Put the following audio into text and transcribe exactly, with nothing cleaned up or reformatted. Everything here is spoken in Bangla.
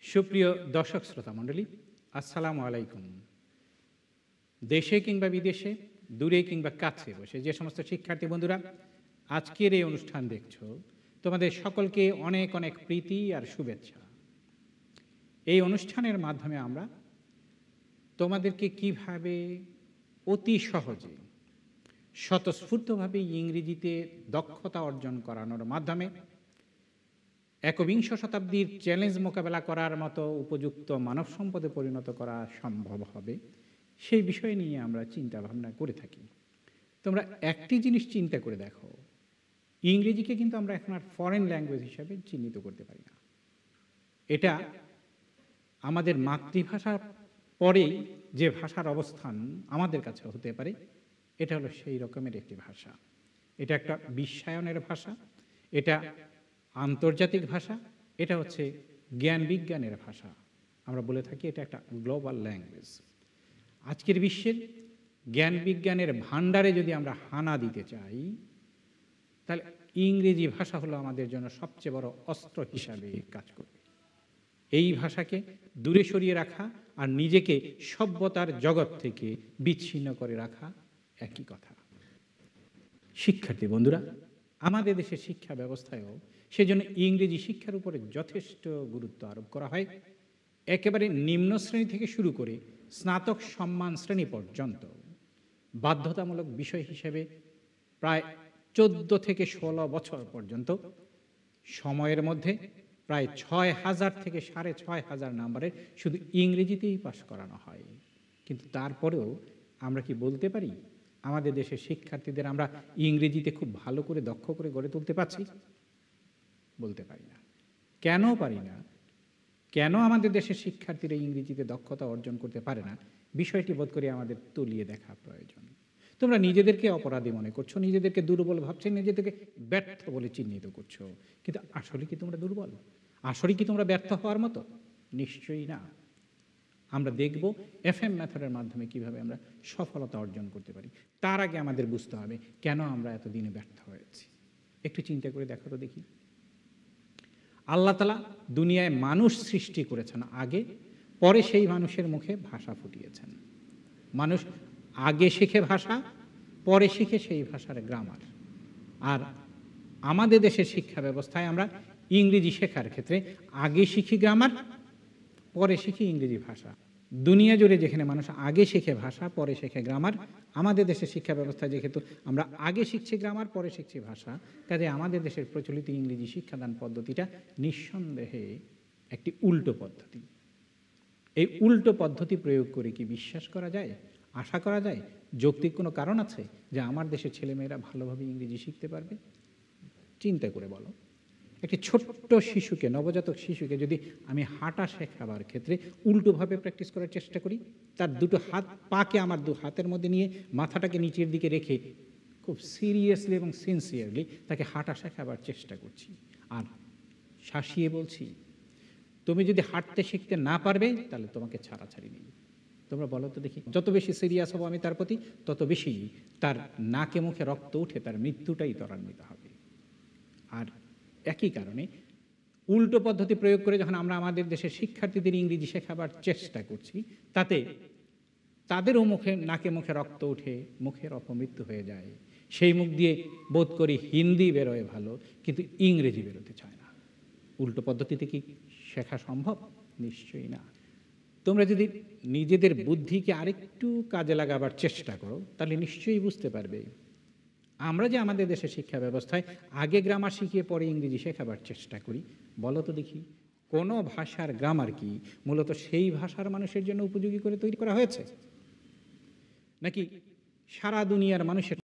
সুপ্রিয় দর্শক শ্রোতা মণ্ডলী, আসসালামু আলাইকুম। দেশে কিংবা বিদেশে, দূরে কিংবা কাছে বসে যে সমস্ত শিক্ষার্থী বন্ধুরা আজকের এই অনুষ্ঠান দেখছো, তোমাদের সকলকে অনেক অনেক প্রীতি আর শুভেচ্ছা। এই অনুষ্ঠানের মাধ্যমে আমরা তোমাদেরকে কিভাবে অতি সহজে স্বতঃস্ফূর্তভাবে ইংরেজিতে দক্ষতা অর্জন করানোর মাধ্যমে একবিংশ শতাব্দীর চ্যালেঞ্জ মোকাবেলা করার মতো উপযুক্ত মানব সম্পদে পরিণত করা সম্ভব হবে, সেই বিষয় নিয়ে আমরা চিন্তা ভাবনা করে থাকি। তোমরা একটি জিনিস চিন্তা করে দেখো, ইংরেজিকে কিন্তু আমরা এখন আর ফরেন ল্যাঙ্গুয়েজ হিসাবে চিহ্নিত করতে পারি না। এটা আমাদের মাতৃভাষার পরেই যে ভাষার অবস্থান আমাদের কাছে হতে পারে, এটা হলো সেই রকমের একটি ভাষা। এটা একটা বিশ্বায়নের ভাষা, এটা আন্তর্জাতিক ভাষা, এটা হচ্ছে জ্ঞান বিজ্ঞানের ভাষা। আমরা বলে থাকি এটা একটা গ্লোবাল ল্যাঙ্গুয়েজ। আজকের বিশ্বের জ্ঞান বিজ্ঞানের ভাণ্ডারে যদি আমরা হানা দিতে চাই, তাহলে ইংরেজি ভাষা হলো আমাদের জন্য সবচেয়ে বড় অস্ত্র হিসাবে কাজ করবে। এই ভাষাকে দূরে সরিয়ে রাখা আর নিজেকে সভ্যতার জগৎ থেকে বিচ্ছিন্ন করে রাখা একই কথা। শিক্ষার্থী বন্ধুরা, আমাদের দেশের শিক্ষা ব্যবস্থায়ও সেজন্য ইংরেজি শিক্ষার উপরে যথেষ্ট গুরুত্ব আরোপ করা হয়। একেবারে নিম্ন শ্রেণী থেকে শুরু করে স্নাতক সম্মান শ্রেণী পর্যন্ত বাধ্যতামূলক বিষয় হিসেবে প্রায় চোদ্দ থেকে ষোলো বছর পর্যন্ত সময়ের মধ্যে প্রায় ছয় হাজার থেকে সাড়ে ছয় হাজার নাম্বারের শুধু ইংরেজিতেই পাশ করানো হয়। কিন্তু তারপরেও আমরা কি বলতে পারি আমাদের দেশের শিক্ষার্থীদের আমরা ইংরেজিতে খুব ভালো করে দক্ষ করে গড়ে তুলতে পারছি? বলতে পারি না। কেন পারি না? কেন আমাদের দেশের শিক্ষার্থীরা ইংরেজিতে দক্ষতা অর্জন করতে পারে না? বিষয়টি বোধ করি আমাদের তলিয়ে দেখা প্রয়োজন। তোমরা নিজেদেরকে অপরাধী মনে করছো, নিজেদেরকে দুর্বল ভাবছো, নিজেদেরকে ব্যর্থ বলে চিহ্নিত করছো, কিন্তু আসলে কি তোমরা দুর্বল? আসলে কি তোমরা ব্যর্থ হওয়ার মতো? নিশ্চয়ই না। আমরা দেখব এফ এম মেথডের মাধ্যমে কিভাবে আমরা সফলতা অর্জন করতে পারি। তার আগে আমাদের বুঝতে হবে কেন আমরা এতদিনে ব্যর্থ হয়েছি। একটু চিন্তা করে দেখো তো দেখি। আল্লাহ তাআলা দুনিয়ায় মানুষ সৃষ্টি করেছেন আগে, পরে সেই মানুষের মুখে ভাষা ফুটিয়েছেন। মানুষ আগে শিখে ভাষা, পরে শিখে সেই ভাষার গ্রামার। আর আমাদের দেশের শিক্ষা ব্যবস্থায় আমরা ইংরেজি শেখার ক্ষেত্রে আগে শিখি গ্রামার, পরে শিখি ইংরেজি ভাষা। দুনিয়া জুড়ে যেখানে মানুষ আগে শিখে ভাষা, পরে শেখে গ্রামার, আমাদের দেশের শিক্ষা ব্যবস্থায় যেহেতু আমরা আগে শিখছি গ্রামার, পরে শিখছি ভাষা, কাজে আমাদের দেশের প্রচলিত ইংরেজি শিক্ষাদান পদ্ধতিটা নিঃসন্দেহে একটি উল্টো পদ্ধতি। এই উল্টো পদ্ধতি প্রয়োগ করে কি বিশ্বাস করা যায়, আশা করা যায়, যৌক্তিক কোনো কারণ আছে যে আমার দেশের ছেলেমেয়েরা ভালোভাবে ইংরেজি শিখতে পারবে? চিন্তা করে বলো। একটি ছোট্ট শিশুকে, নবজাতক শিশুকে যদি আমি হাঁটা শেখাবার ক্ষেত্রে উল্টোভাবে প্র্যাকটিস করার চেষ্টা করি, তার দুটো হাত পাকে আমার দু হাতের মধ্যে নিয়ে মাথাটাকে নিচের দিকে রেখে খুব সিরিয়াসলি এবং সিনসিয়ারলি তাকে হাঁটা শেখাবার চেষ্টা করছি, আর শাসিয়ে বলছি তুমি যদি হাঁটতে শিখতে না পারবে তাহলে তোমাকে ছাড়াছাড়ি নেই। তোমরা বলো তো দেখি, যত বেশি সিরিয়াস হবো আমি তার প্রতি, তত বেশি তার নাকে মুখে রক্ত উঠে তার মৃত্যুটাই ত্বরান্বিত হবে। আর একই কারণে উল্টো পদ্ধতি প্রয়োগ করে যখন আমরা আমাদের দেশের শিক্ষার্থীদের ইংরেজি শেখাবার চেষ্টা করছি, তাতে তাদেরও মুখে নাকে মুখে রক্ত উঠে মুখের অপমৃত্যু হয়ে যায়। সেই মুখ দিয়ে বোধ করি হিন্দি বেরোয় ভালো, কিন্তু ইংরেজি বেরোতে চায় না। উল্টো পদ্ধতিতে কি শেখা সম্ভব? নিশ্চয়ই না। তোমরা যদি নিজেদের বুদ্ধিকে আরেকটু কাজে লাগাবার চেষ্টা করো, তাহলে নিশ্চয়ই বুঝতে পারবে আমরা যে আমাদের দেশের শিক্ষা ব্যবস্থায় আগে গ্রামার শিখিয়ে পরে ইংরেজি শেখাবার চেষ্টা করি, বলো তো দেখি কোনো ভাষার গ্রামার কি মূলত সেই ভাষার মানুষের জন্য উপযোগী করে তৈরি করা হয়েছে, নাকি সারা দুনিয়ার মানুষের